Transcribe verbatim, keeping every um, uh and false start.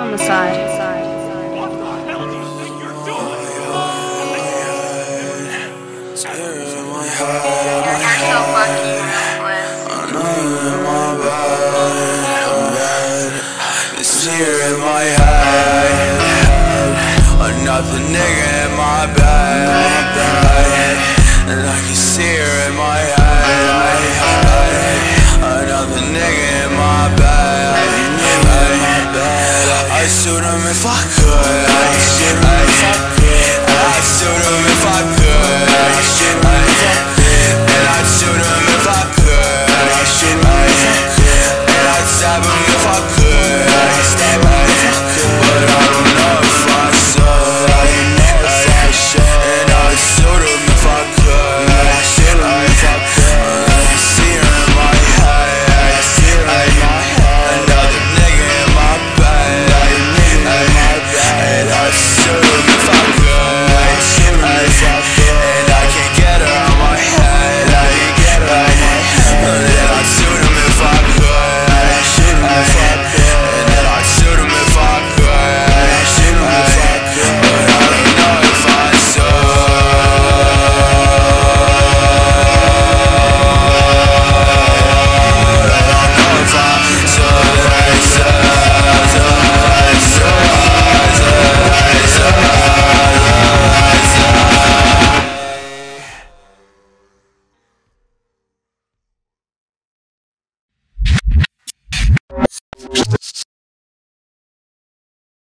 Homicide. What the hell do you think you're doing? You're so fucking ruthless. It's here in my head. Another nigga in my bed, and I can see her in my